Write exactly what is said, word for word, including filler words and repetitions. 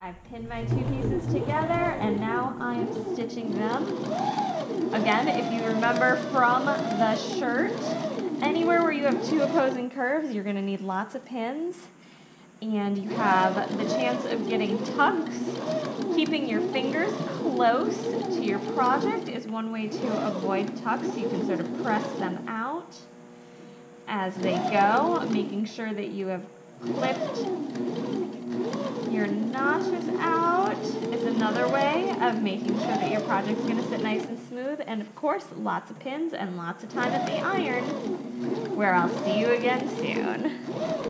I've pinned my two pieces together and now I am stitching them. Again, if you remember from the shirt, anywhere where you have two opposing curves, you're going to need lots of pins. And you have the chance of getting tucks. Keeping your fingers close to your project is one way to avoid tucks. You can sort of press them out as they go, making sure that you have clipped your notches out is another way of making sure that your project's going to sit nice and smooth. And of course, lots of pins and lots of time at the iron, where I'll see you again soon.